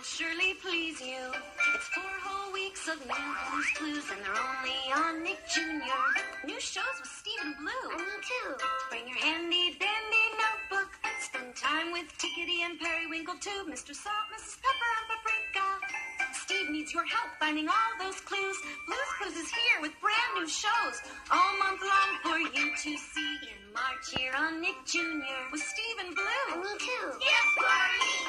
surely please you. It's 4 whole weeks of new clues, and they're only on Nick Jr. New shows with Steve and Blue. And me too. Bring your handy-dandy notebook. Spend time with Tickety and Periwinkle too. Mr. Salt, Mrs. Pepper, and Paprika. Steve needs your help finding all those clues. Blue's Clues is here with brand new shows all month long for you to see in March here on Nick Jr. with Steve and Blue. And me too. Yes, Barney!